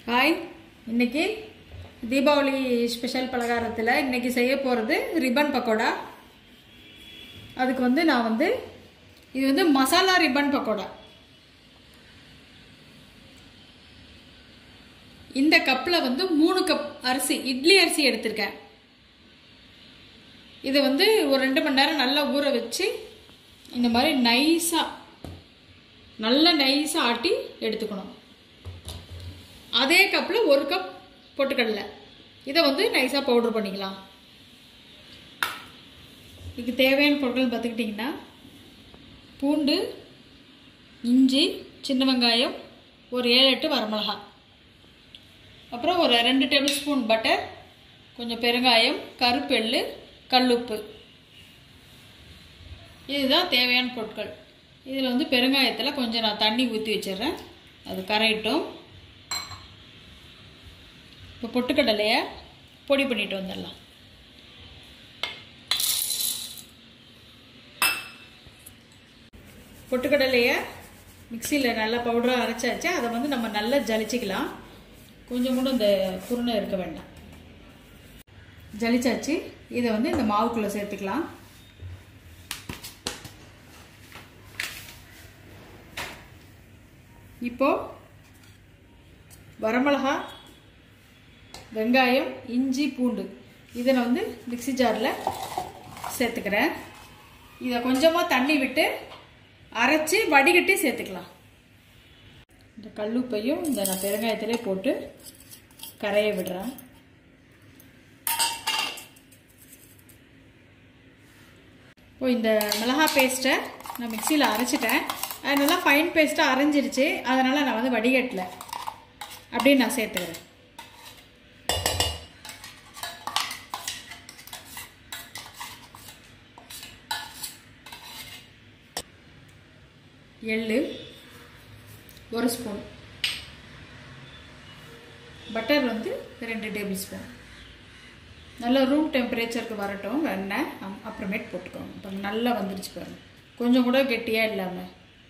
Hi, இன்னைக்கு Deepavali special பலகாரத்தில் இன்னைக்கு செய்ய போகிறது ரிப்பன் பக்கோடா. அதுக்கு நான் இது மசாலா ரிப்பன் பக்கோடா. இந்த கப்பில் 3 கப் அரிசி, இட்லி அரிசி எடுத்திருக்கேன். இதை ஒரு 2 மணி நேரம் நல்லா ஊற வச்சு இந்த மாதிரி நல்லா நைஸாக ஆட்டி எடுத்துக்கணும். அதே கப்பில் 1 கப் பொட்டுக்கடலை, இதை நைஸாக பவுடர் பண்ணிக்கலாம். இதுக்கு தேவையான பொருட்கள் பார்த்துக்கிட்டிங்கன்னா, பூண்டு, இஞ்சி, சின்ன வெங்காயம், ஒரு 7-8 வரமிளகாய், அப்புறம் ஒரு 2 டேபிள் ஸ்பூன் பட்டர், கொஞ்சம் பெருங்காயம், கருப்பெள்ளு, கல்லுப்பு. இதுதான் தேவையான பொருட்கள். இதில் பெருங்காயத்தில் கொஞ்சம் நான் தண்ணி ஊற்றி வச்சிடுறேன், அது கரையட்டும். இப்போ பொட்டுக்கடலையை பொடி பண்ணிட்டு வந்துடலாம். பொட்டுக்கடலையை மிக்சியில் நல்லா பவுடராக அரைச்சாச்சு. அதை நம்ம நல்லா ஜலிச்சிக்கலாம். கொஞ்சம் கூட இந்த குருணை இருக்க வேண்டாம். ஜலிச்சாச்சு. இதை இந்த மாவுக்குள்ளே சேர்த்துக்கலாம். இப்போது வரமிளகா, வெங்காயம், இஞ்சி, பூண்டு இதை நான் மிக்ஸி ஜாரில் சேர்த்துக்கிறேன். இதை கொஞ்சமாக தண்ணி விட்டு அரைச்சி வடிகட்டி சேர்த்துக்கலாம். இந்த கல்லுப்பையும் இந்த நான் பெருங்காயத்திலே போட்டு கரைய விடுறேன். இப்போ இந்த மிளகாய் பேஸ்ட்டை நான் மிக்சியில் அரைச்சிட்டேன். அது நல்லா ஃபைன் பேஸ்ட்டாக அரைஞ்சிருச்சு. அதனால் நான் வடிகட்டலை, அப்படியே நான் சேர்த்துக்கிறேன். எள்ளு 1 ஸ்பூன், பட்டர் 2 டேபிள் ஸ்பூன். நல்லா ரூம் டெம்பரேச்சருக்கு வரட்டும் வெண்ணெய், அப்புறமேட்டு போட்டுக்கோங்க. இப்போ நல்லா வந்துருச்சு பாருங்க, கொஞ்சம் கூட கெட்டியாக இல்லாமல்.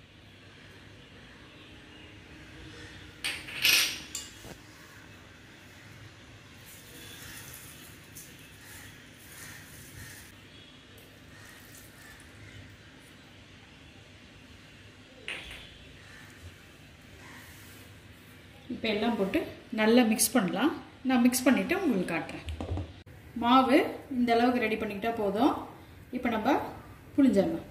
இப்போ எல்லாம் போட்டு நல்லா மிக்ஸ் பண்ணலாம். நான் மிக்ஸ் பண்ணிவிட்டு உங்களுக்கு காட்டுறேன். மாவு இந்த அளவுக்கு ரெடி பண்ணிக்கிட்டால் போதும். இப்போ நம்ம புளிஞ்சிடலாம்.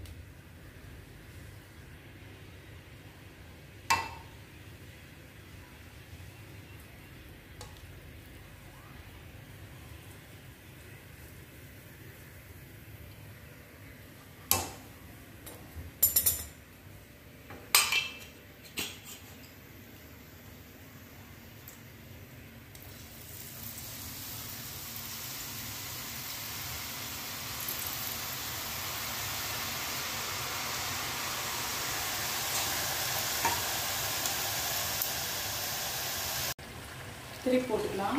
திருப்பி போட்டுக்கலாம்.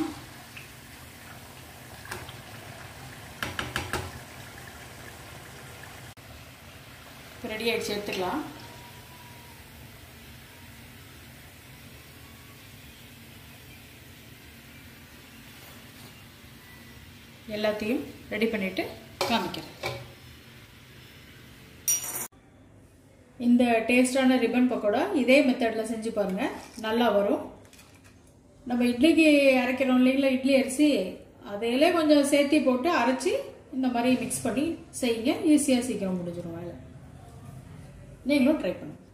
இப்போ ரெடி ஆகிடுச்சு, எடுத்துக்கலாம். எல்லாத்தையும் ரெடி பண்ணிட்டு காமிக்கிறேன். இந்த டேஸ்டான ரிப்பன் பக்கோடா இதே மெத்தடில் செஞ்சு பாருங்கள், நல்லா வரும். நம்ம இட்லிக்கு அரைக்கிறோம் இல்லைங்களா, இட்லி அரிசி, அதையிலே கொஞ்சம் சேர்த்தி போட்டு அரைச்சி இந்த மாதிரி மிக்ஸ் பண்ணி செய்யுங்க. ஈஸியாக சீக்கிரம் முடிஞ்சிடும் வேலை. நீங்களும் ட்ரை பண்ணுங்க.